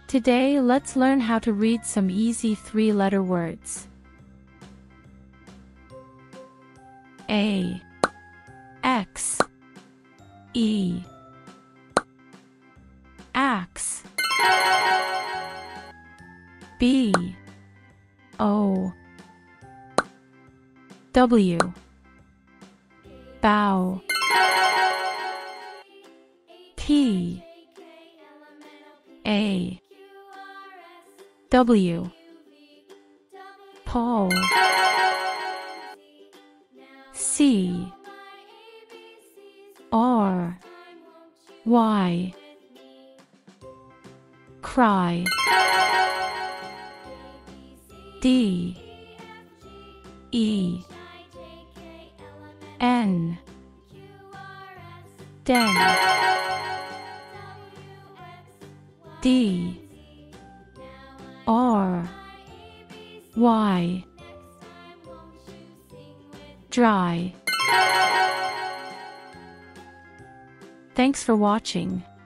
Today, let's learn how to read some easy three-letter words. A, X, E, axe. B, O, W, bow. P, A, W, pole. C, R, Y, cry. D, E, N, den. D, R, Y, dry. Thanks for watching.